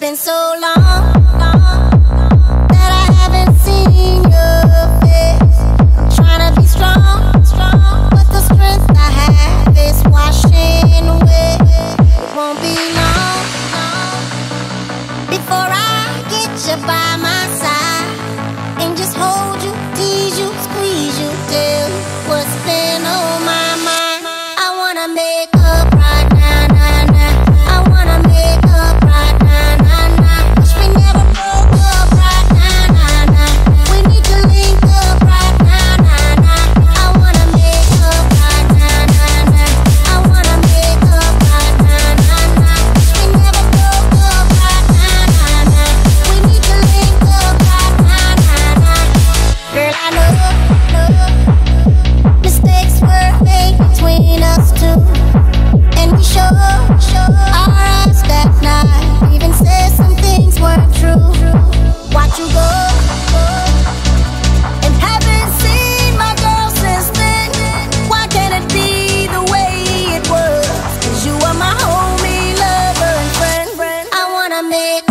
been so long that I haven't seen your face. I'm trying to be strong, but the strength I have is washing away. It won't be long before I get you by my side and just hold you, tease you, squeeze you, tell you what's been on my mind. I wanna make up right now, now, now. I wanna make up right now, now, now. Wish we never broke up right now, now, now. We need to link up right now, now, now. I wanna make up right now, now, now. I wanna make up right now, now, now. Wish we never broke up right now, now, now. We need to link up right now, now, now. Girl, I know mistakes were made between us two, and we showed our eyes that night. Even said some things weren't true. Watch you go, and haven't seen my girl since then. Why can't it be the way it was? 'Cause you are my homie, lover, and friend. I wanna make